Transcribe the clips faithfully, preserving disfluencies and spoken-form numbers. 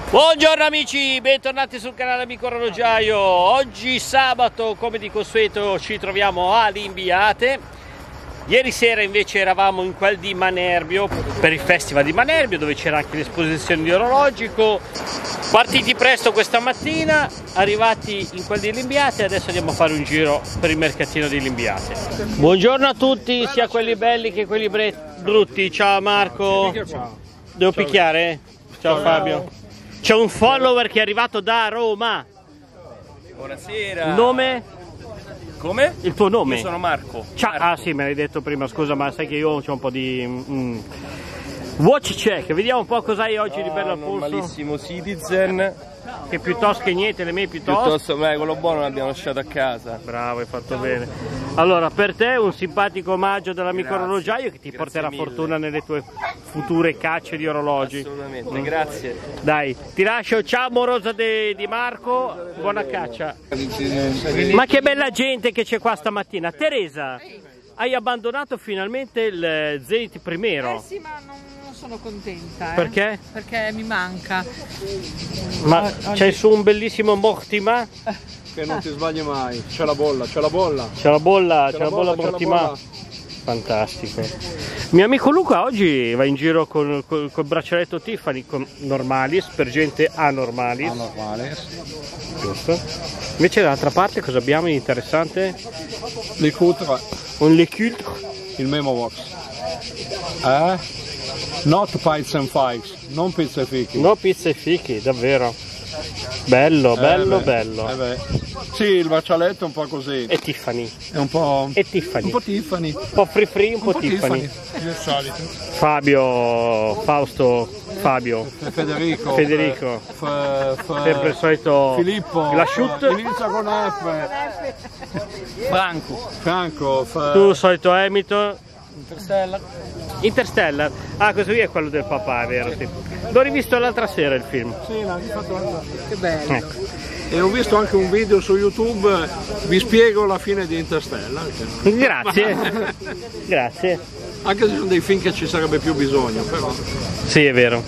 Buongiorno amici, bentornati sul canale Amico Orologiaio. Oggi sabato, come di consueto, ci troviamo a Limbiate. Ieri sera invece eravamo in quel di Manerbio per il festival di Manerbio, dove c'era anche l'esposizione di orologico. Partiti presto questa mattina, arrivati in quel di Limbiate, adesso andiamo a fare un giro per il mercatino di Limbiate. Buongiorno a tutti, sia quelli belli che quelli brutti. Ciao Marco. Ciao. Devo picchiare? Ciao, Ciao Fabio. C'è un follower che è arrivato da Roma. Buonasera. Nome? Come? Il tuo nome? Io sono Marco. Ciao. Marco. Ah sì, me l'hai detto prima, scusa, ma sai che io ho un po' di... Mm. Watch check, vediamo un po' cosa hai oggi no, di bello al polso. Normalissimo Citizen. Che piuttosto che niente, le mie piuttosto. Piuttosto, beh, quello buono l'abbiamo lasciato a casa. Bravo, hai fatto bene. Allora, per te un simpatico omaggio dell'amico orologiaio che ti grazie porterà mille. fortuna nelle tue future cacce di orologi. Assolutamente, mm. grazie. Dai, ti lascio, ciao amorosa de, di Marco, buona caccia. Ma che bella gente che c'è qua stamattina. Teresa, hai abbandonato finalmente il Zenith Primero. Eh sì, ma non, non sono contenta. Eh. Perché? Perché mi manca. Ma c'hai su un bellissimo Mortima? Che non ti sbagli mai, c'è la bolla, c'è la bolla. C'è la bolla, c'è la bolla, bolla Mortima. Fantastico. Mio amico Luca oggi va in giro con, con, col braccialetto Tiffany con normalis, per gente anormalis. Anormalis. Giusto. Invece dall'altra parte cosa abbiamo di interessante? Le Coutre. Un Le Coutre. Il Memo Box. Eh? Not Pies and Fikes, non pizza e fichi. No pizza e fichi, davvero. Bello, bello, eh beh, bello. Eh beh. Sì, il braccialetto è un po' così. E Tiffany. È un po'... E Tiffany. Un po' Tiffany. Un po' free free, un, un po' Tiffany. Tiffany. Il solito. Fabio, Fausto, Fabio. Federico. Federico. F, f, Sempre il solito Filippo. Lasciut. Inizia con F. Franco. Franco. F, Tu solito Hamilton. Interstellar. Interstellar. Ah, questo qui è quello del papà, è vero, sì. L'ho rivisto l'altra sera il film. Sì, l'ha fatto anche. Che bello. Ecco. E ho visto anche un video su YouTube, vi spiego la fine di Interstellar. Grazie. Grazie. Anche se sono dei film che ci sarebbe più bisogno, però. Sì, è vero.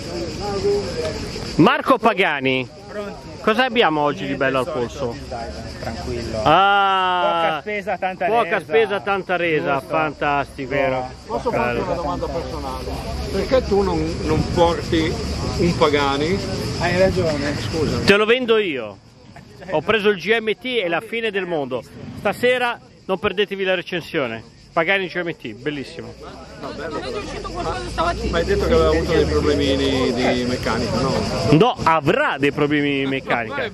Marco Pagani. Cosa abbiamo oggi di bello al polso? Tranquillo. Ah, poca spesa, tanta poca resa. spesa, tanta resa. Giusto. Fantastico. Vero. Posso farti una domanda personale? Perché tu non, non porti un Pagani? Hai ragione. Scusa. Te lo vendo io. Ho preso il G M T e la fine del mondo. Stasera non perdetevi la recensione. Pagani G M T, bellissimo. No, bello, ma, ma hai detto che aveva avuto dei problemini di meccanica, no? No, avrà dei problemi di meccanica.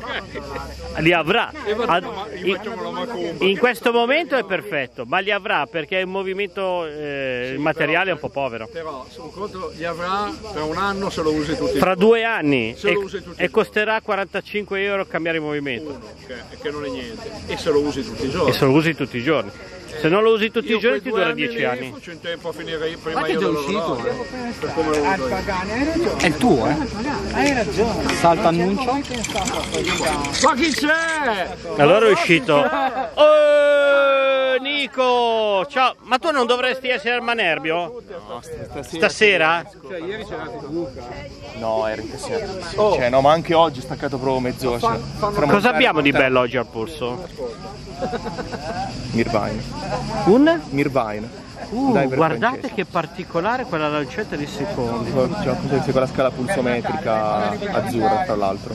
Li avrà. In, in questo momento è perfetto, ma li avrà perché il movimento, eh, il materiale è un po' povero. Però un conto li avrà per un anno se lo usi tutti i Fra giorni. due anni Se e, lo usi tutti e costerà quarantacinque euro cambiare il movimento. Uno, che, che non è niente. E se lo usi tutti i giorni. E se lo usi tutti i giorni. Se non lo usi tutti Io i giorni quei ti due dura anni dieci lì anni. Faccio in tempo a finire prima Ma io che è dell'orologio. uscito? Per come lo uso io. È il tuo, eh? Hai ragione. Salta annuncio. Ma chi c'è? Allora è uscito. Oh, Nico! Ciao! Ma tu non dovresti essere al Manerbio? No, stasera. Stasera? Cioè ieri c'era Luca. No, era impressionante. Oh. Cioè, no, ma anche oggi ho staccato proprio mezz'ora. Cioè, Cosa abbiamo di bello oggi al polso? Mirvine. Un? Mirvine. Uh, Diver guardate francese. che particolare quella lancetta di secondi. C'è quella scala pulsometrica azzurra, tra l'altro.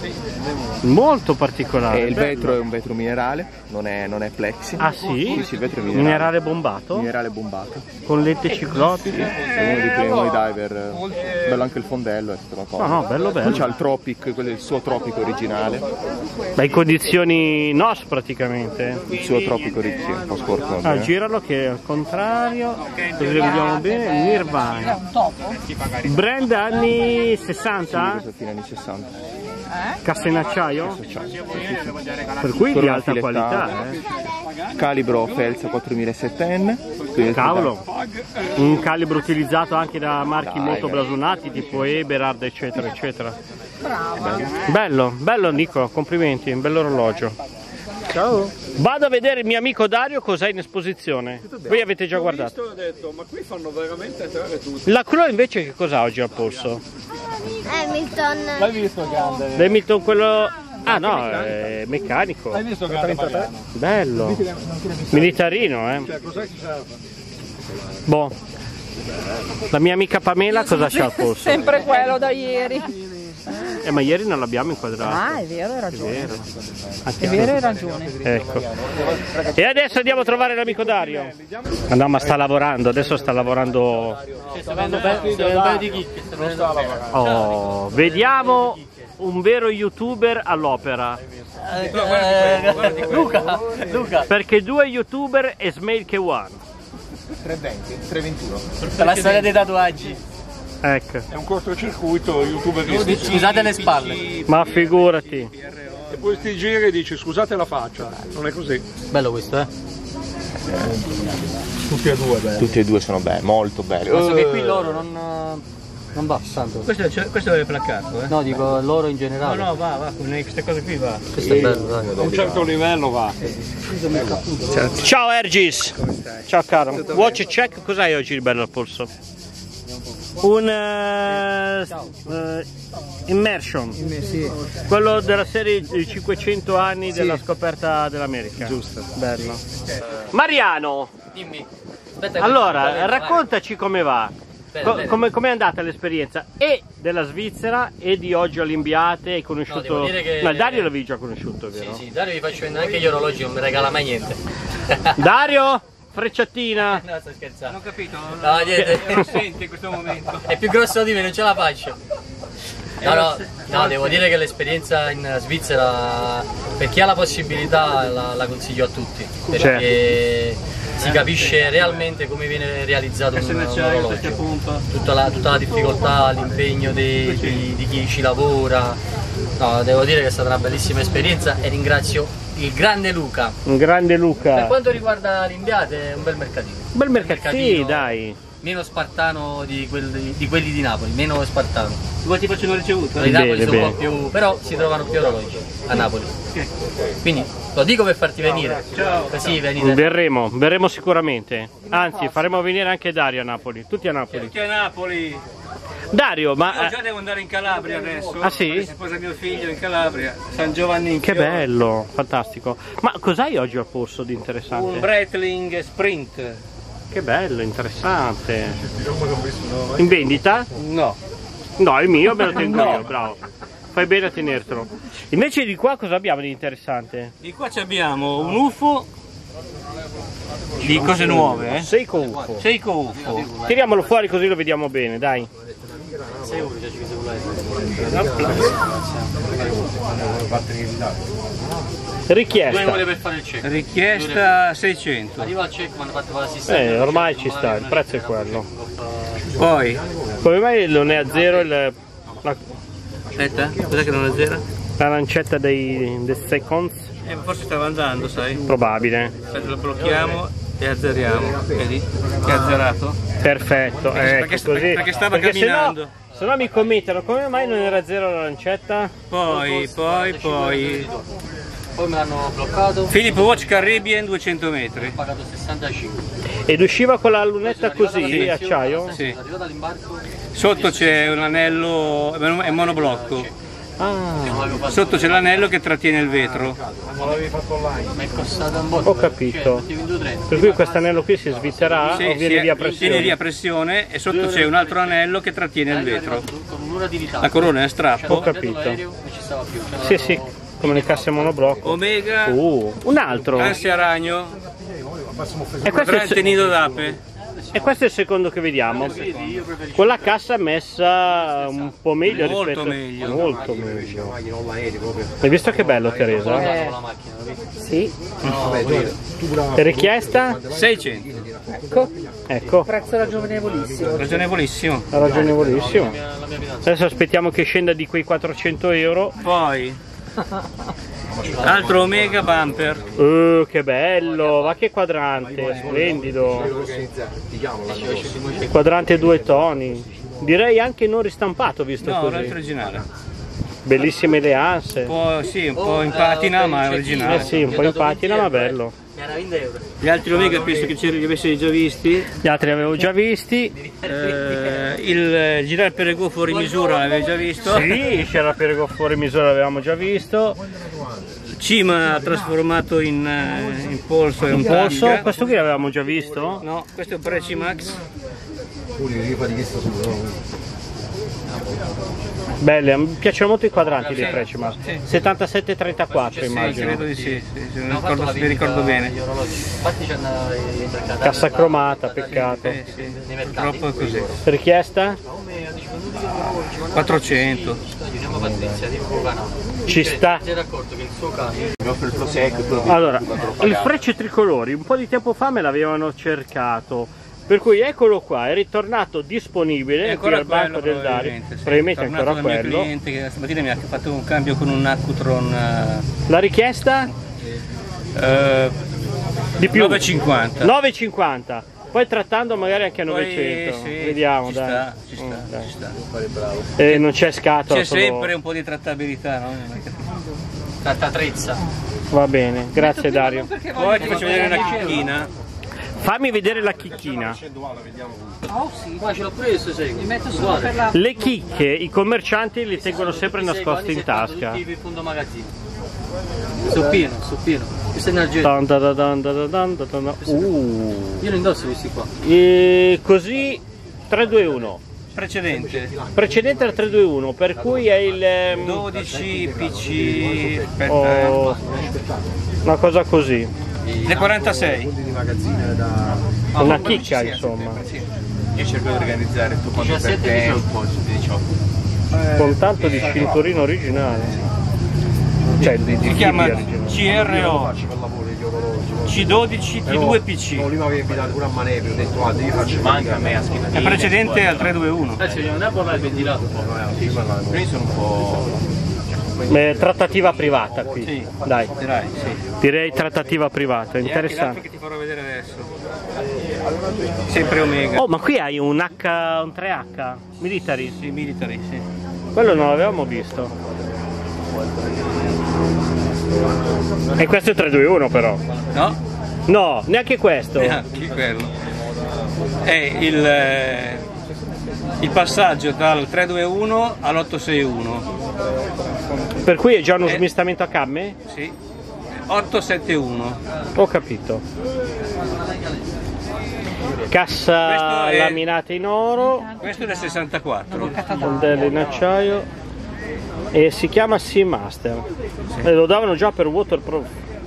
Molto particolare. E il bello. vetro è un vetro minerale, non è, non è plexi. Ah sì? Sì, sì, il vetro è minerale. Minerale bombato? Minerale bombato. Con lente ciclopiche? È uno dei primi nuovi diver. Bello anche il fondello, è stata una cosa. No, no, bello bello. Poi c'ha il Tropic, quello è il suo Tropic originale. Beh, in condizioni N O S praticamente. Il suo Tropic originale, un po' sporco. Ah, giralo che è al contrario, così lo vediamo bene. Nirvana. Brand anni sessanta? Sì, fine anni sessanta. Cassa in acciaio? Per cui di alta qualità, eh. Calibro Felsa quattromilasette N. Cavolo, un calibro utilizzato anche da marchi Dai, molto dai. blasonati tipo Eberhard eccetera eccetera. Bello, bello Nico, complimenti, un bello orologio. Ciao. Vado a vedere il mio amico Dario cos'ha in esposizione. Voi avete già guardato. Ho detto, ma qui fanno veramente entrare tutti. La Cro invece che cos'ha oggi al polso? Hamilton. L'hai visto grande? L'Hamilton quello... Ah no, è meccanico. L'hai visto grande Mariano? Bello. Militarino, eh. Cioè, cos'è che serve? Boh. La mia amica Pamela cosa c'ha al polso? Sempre quello da ieri. Eh ma ieri non l'abbiamo inquadrato. Ah, è vero, hai ragione. È vero. È vero, hai ragione. Ecco. E adesso andiamo a trovare l'amico Dario. Ah, no, ma sta lavorando, adesso sta lavorando. Oh, vediamo un vero youtuber all'opera. Luca, Luca. Perché due youtuber e Smail che one. tre venti, tre ventuno. Per la storia dei tatuaggi. Ecco. È un cortocircuito, youtuber che Scusate le spalle. Ma figurati. e poi sti giri e dici scusate la faccia. Non è così. Bello questo, eh? Tutti e due belli. Tutti e due sono belli, molto belli. Penso che qui loro non, non va tanto. Questo è, questo è placcato, eh? No, dico loro in No, generale. no, va, va, con queste cose qui va. Questo è bello, dai. A un certo livello va. Ciao Ergis. Ciao caro. Watch check, cos'hai oggi di bello al polso? Un uh, uh, immersion. Quello della serie di cinquecento anni della scoperta dell'America. Giusto. Bello. Mariano. Dimmi. Aspetta, Allora, vai. raccontaci come va. Bene, Co- bene. come com'è andata l'esperienza e della Svizzera e di oggi Olimpiate? Hai No, conosciuto... devo dire che- No, Dario l'avevi già conosciuto, Sì, vero? sì, Dario vi faccio vedere anche gli orologi, non mi regala mai niente. Dario, frecciatina. No, sto scherzando. Non ho capito? No, niente. Non sente in questo momento. È più grosso di me, non ce la faccio. No, no, no, devo dire che l'esperienza in Svizzera, per chi ha la possibilità, la, la consiglio a tutti. Perché si capisce realmente come viene realizzato un, un orologio. Tutta la, tutta la difficoltà, l'impegno di, di, di chi ci lavora. No, devo dire che è stata una bellissima esperienza e ringrazio il grande Luca. Un grande Per Luca. quanto riguarda l'Imbiate è un bel mercatino. Un bel mercatino, sì, mercatino dai. Meno spartano di quelli, di quelli di Napoli, meno spartano. Vuoi ti faccio una ricevuta? Quelli di Napoli Bene, sono un po' bene. più. Però si trovano più orologi a Napoli. Quindi lo dico per farti venire. Così venite. Verremo, verremo sicuramente. Anzi, faremo venire anche Dario a Napoli. Tutti a Napoli. Tutti a Napoli. Dario, Io ma... già devo andare in Calabria adesso. Ah, sì? Si sposa mio figlio in Calabria. San Giovanni in Che Fiore. bello, fantastico. Ma cos'hai oggi al polso di Un interessante? Breitling Sprint. Che bello, interessante. In vendita? No. No, il mio me lo tengo io, bravo. Fai bene a tenertelo. Invece di qua cosa abbiamo di interessante? Di qua ci abbiamo un U F O di cose nuove, eh? Seiko U F O. Seiko U F O. Tiriamolo fuori così lo vediamo bene, dai. Richiesta. per fare il check. Richiesta seicento. Arriva al check, ma hanno fatto l'assistenza. Eh, ormai ci sta, il prezzo è quello. Poi, Come mai non è a zero il, la, aspetta, cos'è che non è zero? la lancetta dei, dei seconds? Eh, forse stava andando, sai? Probabile. Aspetta, lo blocchiamo e azzeriamo. Vedi? Che è azzerato. Perfetto, ecco, perché- così. perché stava se no, camminando. se no mi commentano come mai non era zero la lancetta? Poi, poi, poi. Poi me l'hanno bloccato. Philip Watch Caribbean duecento metri. Ho pagato sessantacinque. Ed usciva con la lunetta così, acciaio? Sì. Arrivato all'imbarco. Sotto c'è un anello, è monoblocco. Ah, Sotto c'è l'anello che trattiene il vetro. Mi è costato un po'. ho capito. Per cui questo anello qui si sviterà Sì, o viene sì, via Viene pressione? via pressione e sotto c'è un altro anello che trattiene il vetro. Con un'ora di ritardo. La corona è a Ho strappo. capito. L'aereo non ci stava più. Sì, sì, come le casse monoblocco. Omega, Uh, un altro. ansia ragno, E questo, è il Brente se- nido d'ape. e questo è il secondo che vediamo. Con la cassa messa un po' meglio Molto rispetto... meglio. Molto meglio. Hai visto che bello, Teresa? Con la macchina, capito? Sì. Richiesta? seicento. Ecco, Prezzo ragionevolissimo. Ragionevolissimo. ragionevolissimo. Adesso aspettiamo che scenda di quei quattrocento euro. Poi, altro Omega bumper. Uh, che bello, ma che quadrante, splendido. Quadrante due toni. Direi anche non ristampato visto No, così. l'altro originale. Bellissime le anse. Un po', sì, un po' in patina, ma è originale. Eh sì, un po' in patina, ma bello. Gli altri Omega penso che ce li avessi già visti. Gli altri li avevo già visti. Eh, il girare per Perregò fuori misura l'avevi già visto. Sì, c'era Perregò fuori misura, l'avevamo già visto. Cima trasformato in, in polso e un Un polso, tanga. questo qui l'avevamo già visto? No, questo è un Preci Max. Belle, mi piacciono molto i quadranti dei Preci, ma Sì. settantasette trentaquattro Sì, immagino. credo di sì, sì, sì, mi ricordo, mi ricordo bene. Infatti c'è una Cassa cromata, peccato. Eh, sì, purtroppo è così. Richiesta? quattrocento. Ci sta. Si era accorto che il suo caso Mi offre il prosecco. Allora, il Frecce tricolori un po' di tempo fa me l'avevano cercato, per cui eccolo qua, è ritornato disponibile È qui ancora al banco quello, del Dario, probabilmente, sì. probabilmente è Tornato ancora dal mio quello. cliente che stamattina mi ha fatto un cambio con un Accutron eh, La richiesta? eh, Di più. nove e cinquanta. nove e cinquanta. Poi trattando magari anche a Poi, novecento. sì, Vediamo, ci dai. sta, ci sta, Mm, dai. ci sta. E non c'è scatola. C'è solo- sempre un po' di trattabilità, no? trattatrezza. Va bene, grazie Dario. Poi ti faccio vedere una chicchina. Fammi vedere la chicchina. Ma ce l'ho preso, sei. Li metto solo per la... Le chicche i commercianti li tengono sempre nascosti in tasca. Tutti in fondo magazzino. Sto pieno, sto pieno. Questo è energia. Tan ta ta tan ta ta tan ta ta ta. Uh. Io li indosso questi qua. E così tre due uno. Precedente. Precedente al tre due uno, per cui è il ehm, dodici P C. Aspetta, oh, una cosa così. eh. Le quarantasei. Una chicca insomma. Io cerco di organizzare tutto quanto per diciassette te. diciotto. Con tanto di cinturino originale. Cioè di, di Si chiama originale. C R O C dodici T due P C. Lui mi aveva invitato pure a Manevi, ho detto guarda io faccio Manca a me a schiena. È precedente al tre due uno. Adesso non è buono il ventilato. Io sono un po'. Eh, trattativa privata qui. Sì. Dai, Direi, sì. direi trattativa privata, E anche l'altro interessante. che ti farò vedere adesso. Sempre Omega. Oh, ma qui hai un H, un tre H military. Sì, military, sì. Quello non l'avevamo visto. E questo è tre due uno però. No? No, neanche questo. Neanche quello. È il, eh, il passaggio dal tre due uno all'otto sei uno. Per cui è già uno Eh. smistamento a camme? Sì. otto sette uno. Ho capito. Cassa Questo è- laminata in oro, Questo è del sessantaquattro. fondello in acciaio e si chiama Seamaster. E lo davano già per waterproof.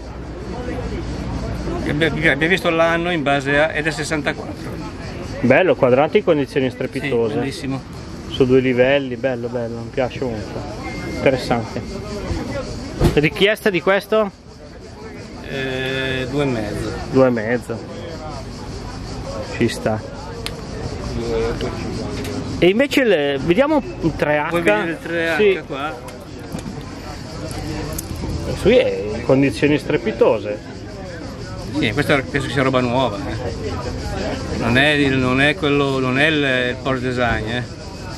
Abbiamo visto l'anno in base a... ed è sessantaquattro. Bello, quadranti in condizioni Sì, strepitose. bellissimo. Su due livelli, bello bello, mi piace molto. Interessante. Richiesta di questo? Eh, due e mezzo. Due e mezzo. Ci sta. E invece il, vediamo il tre H. Vuoi vedere il tre H Sì, qua? qui è in condizioni strepitose. Sì, questa penso che sia roba nuova. eh. Non è, il- non è quello, non è il, il Porsche Design, eh.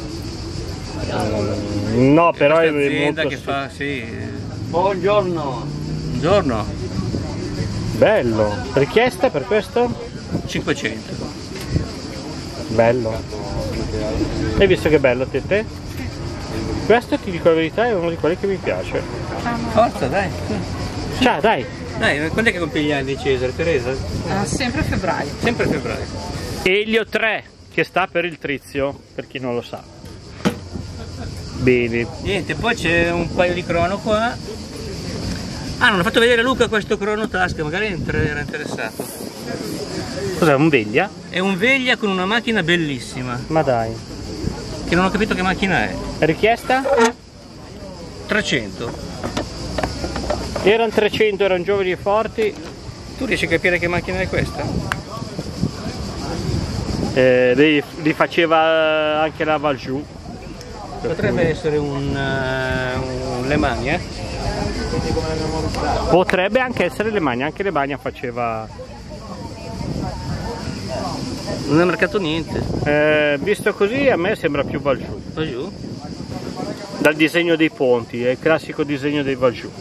No, però è Questa azienda molto che fa, sì. Buongiorno. Buongiorno. bello. Richiesta per questo? cinquecento. Bello. Hai visto che bello Tete? Questo ti dico la verità è uno di quelli che mi piace. Forza, dai. Ciao, dai. Dai, quando è che compie gli anni Cesare, Teresa? Ah, sempre a febbraio. Sempre a febbraio. Elio tre, che sta per il trizio, per chi non lo sa. Bene. Niente, poi c'è un paio di crono qua. Ah, non ho fatto vedere a Luca questo crono tasca, magari era interessato. Cos'è, un Veglia? È un Veglia con una macchina bellissima, Ma dai. che non ho capito che macchina è. Richiesta? trecento. Erano trecento, erano giovani e forti. Tu riesci a capire che macchina è questa? Eh, li, li faceva anche la Valjoux. Potrebbe essere un, uh, un Le Mans, eh? Potrebbe anche essere Le Magna, anche Le Magna faceva. Non è marcato niente. Eh, visto così a me sembra più Valjoux. Va giù. dal disegno dei ponti, è il classico disegno dei va giù.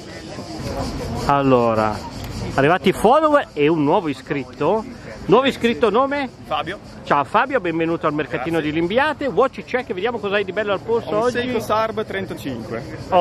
Allora, arrivati i follower e un nuovo iscritto. Nuovo iscritto, nome? Fabio. Ciao Fabio, benvenuto al mercatino di Limbiate. Watch check, vediamo cosa hai di bello al polso Ho un oggi. Seiko Sarb trentacinque.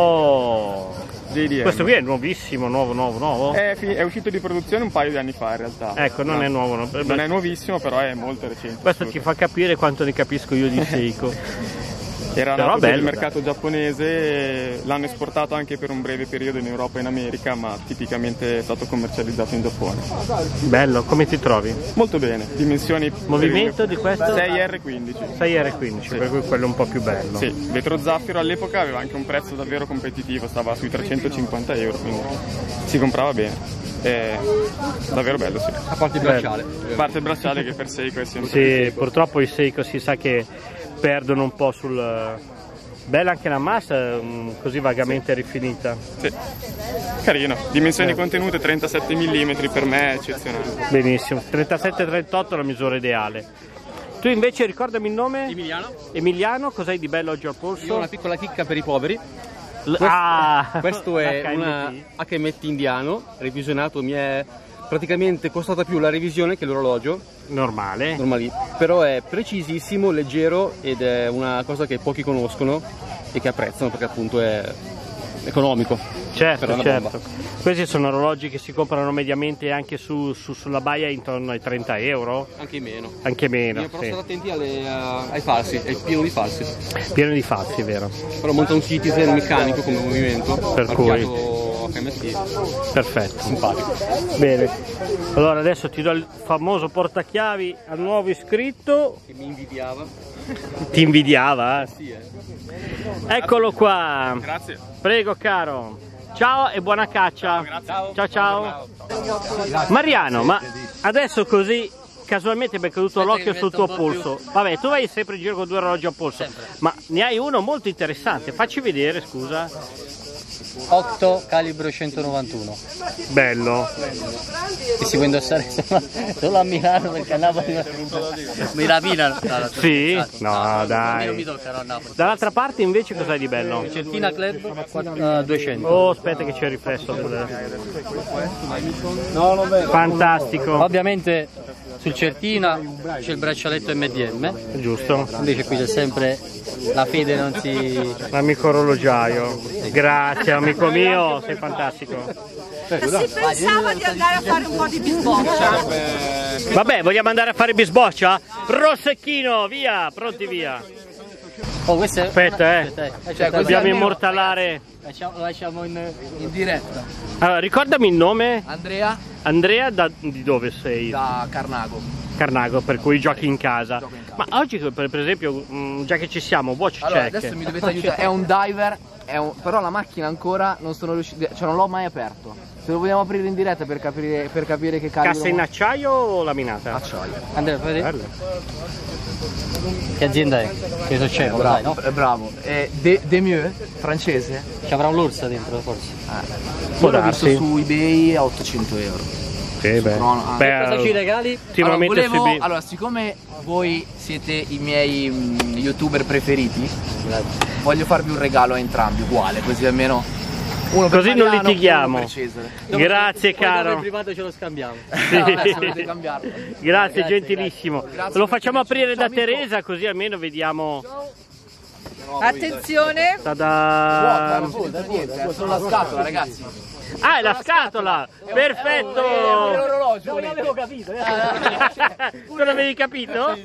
Oh, J D M. questo qui è nuovissimo, nuovo, nuovo, nuovo. È, è uscito di produzione un paio di anni fa in realtà. Ecco, non no. è nuovo. No. Non è nuovissimo, però è molto recente. Questo ti fa capire quanto ne capisco io di Seiko. Era Però nato per bello, il mercato giapponese, l'hanno esportato anche per un breve periodo in Europa e in America, ma tipicamente è stato commercializzato in Giappone. Bello, come ti trovi? Molto bene, dimensioni... Movimento di questo? sei R quindici. sei R quindici, sì. Per cui quello è un po' più bello. Sì, vetro zaffiro all'epoca aveva anche un prezzo davvero competitivo, stava sui trecentocinquanta euro, quindi si comprava bene. È davvero bello, sì. A parte il bracciale. A parte il bracciale che per Seiko è sempre... Sì, purtroppo i Seiko si sa che perdono un po' sul... Bella anche la massa, così vagamente rifinita. Sì, carino. Dimensioni eh. contenute trentasette millimetri, per me è eccezionale. Benissimo, trentasette trentotto è la misura ideale. Tu invece ricordami il nome? Emiliano. Emiliano, cos'hai di bello oggi al polso? Io ho una piccola chicca per i poveri. L ah, questo è H M T. una H M T indiano, revisionato, mi è praticamente costata più la revisione che l'orologio. Normale. Normali. Però è precisissimo, leggero ed è una cosa che pochi conoscono e che apprezzano perché appunto è economico. Certo, certo. Questi sono orologi che si comprano mediamente anche su, su, sulla baia intorno ai trenta euro. Anche meno. Anche meno. Bisogna però sì. stare attenti alle, uh, ai falsi, è pieno di falsi. Pieno di falsi, vero. Però monta un Citizen meccanico come movimento. Per cui. H M T. Perfetto. Simpatico. Bene. Allora adesso ti do il famoso portachiavi al nuovo iscritto. Che mi invidiava. Ti invidiava? Eh? Sì, eh. Eccolo qua. Grazie. Prego caro. Ciao e buona caccia. Ciao. Ciao ciao. Mariano, ma adesso così casualmente mi è caduto l'occhio sul tuo polso. Vabbè, tu vai sempre in giro con due orologi a polso. Sempre. Ma ne hai uno molto interessante. Facci vedere, scusa. otto calibro centonovantuno. Bello. Che si può indossare solo, solo a Milano perché a Napoli mi rapinano. Sì? No, dai. Non mi toccano a Napoli. Dall'altra parte invece cos'hai di bello? Certina Club duecento. Oh, aspetta che c'è il riflesso. Fantastico. Ovviamente sul Certina c'è il braccialetto M D M. Giusto. Invece qui c'è sempre la fede, non si... L'amico orologiaio. Grazie amico mio, sei fantastico. Si pensava di andare a fare un po' di bisboccia. Vabbè, vogliamo andare a fare bisboccia? Prosecchino, via, pronti via. Oh, questo è... Aspetta, eh. Cioè, Dobbiamo immortalare. Lo lasciamo in, in diretta. Allora, ricordami il nome. Andrea Andrea, da, di dove sei? da Carnago. Carnago, per cui giochi in casa. Gioco in casa. Ma oggi, per, per esempio, mh, già che ci siamo, watch Allora, check. adesso mi dovete aiutare. È un diver, è un... però la macchina ancora non sono riuscito, cioè non l'ho mai aperto. Se lo vogliamo aprire in diretta per capire, per capire che calibro. Cassa in acciaio o laminata? Acciaio. Andrea, fai vedere? Bello. Che azienda è? Che so c'è, Bravo, dai, no? eh, bravo. È De, Demieux, francese. Ci avrà un l'orsa dentro forse. Eh. Può Io l'ho visto darsi. su eBay a ottocento euro. Sì, beh. Crono- ah. Beh, Cosa ci regali? ultimamente allora, volevo, su eBay- allora, siccome voi siete i miei mm, youtuber preferiti, voglio farvi un regalo a entrambi uguale, così almeno uno per Così non Mariano, litighiamo. uno per Cesare. Grazie Poi dopo caro. il privato ce lo scambiamo. Sì. Vabbè, se volete cambiarlo. Grazie, Grazie, gentilissimo. grazie. Lo facciamo Grazie, aprire da ciao, amico. Teresa così almeno vediamo. Attenzione. Ta-da. Non vuol dire niente, è solo la scatola, ragazzi. Ah, è la scatola! Perfetto! orologio. Non avevo capito. Eh. Tu l'avevi capito?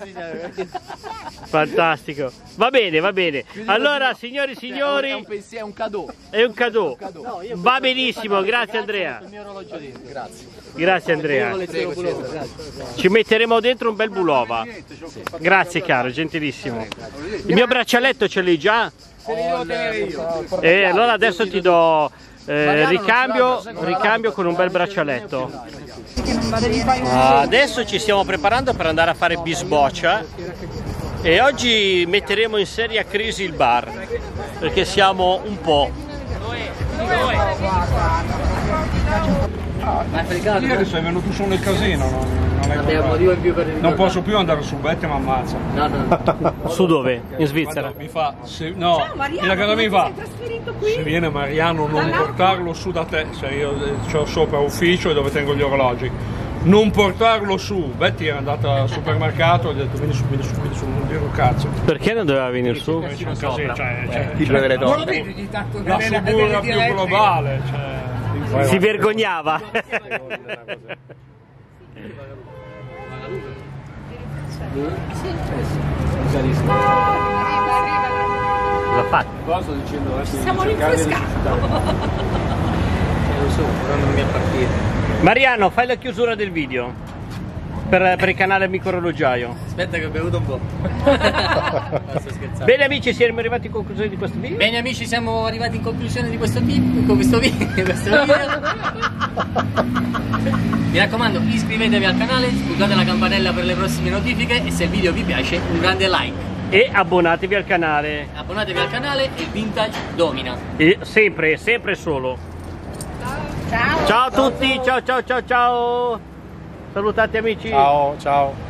Fantastico. Va bene, va bene. Allora, signori e È signori, un pensiero, è un cadeau. è un cadeau. Va benissimo, grazie Andrea. Il mio orologio dentro. Grazie. Grazie Andrea. Prego, Cesare. Ci metteremo dentro un bel bulova. Grazie caro, gentilissimo. Il mio braccialetto ce l'hai già? Se li devo tenere io. E allora adesso ti do eh, ricambio, ricambio con un bel braccialetto. Adesso ci stiamo preparando per andare a fare bisboccia e oggi metteremo in seria crisi il bar perché siamo un po'. Ah, Ma è fregato. ieri sei venuto su nel casino, non, non, Vabbè, un motivo in più per non posso più andare su, Betty mi ammazza. No, no, no. Su dove? In Svizzera? Guarda, mi fa, se, no, Ciao Mariano, la casa mi come fa, ti sei trasferito qui? se viene Mariano non Dall'alto? portarlo su da te, se io ho sopra ufficio dove tengo gli orologi, non portarlo su. Betty era andata al supermercato e ho detto vieni su, vieni su, vieni su, non dire un cazzo. Perché non doveva venire su? C'è un casino, cioè, cioè, Ti delle Non lo donne. vedi di tanto la delle- suburra delle più dirette? globale, cioè, Si vergognava. L'ha fatto. Sto dicendo adesso di Siamo cercare di rinfrescati. Lo so, però non mi appartiene. Mariano, fai la chiusura del video per, per il canale Amico Orologiaio. Aspetta che ho bevuto un po'. Sto scherzando. Bene amici, siamo arrivati in conclusione di questo video. Bene amici, siamo arrivati in conclusione di questo video. Con questo video, questo video. Mi raccomando, iscrivetevi al canale, sputate la campanella per le prossime notifiche e se il video vi piace un grande like. E abbonatevi al canale. Abbonatevi al canale e il vintage domina. E sempre, sempre solo. Ciao. Ciao a tutti, ciao ciao ciao ciao. Salutate amici. ciao, ciao.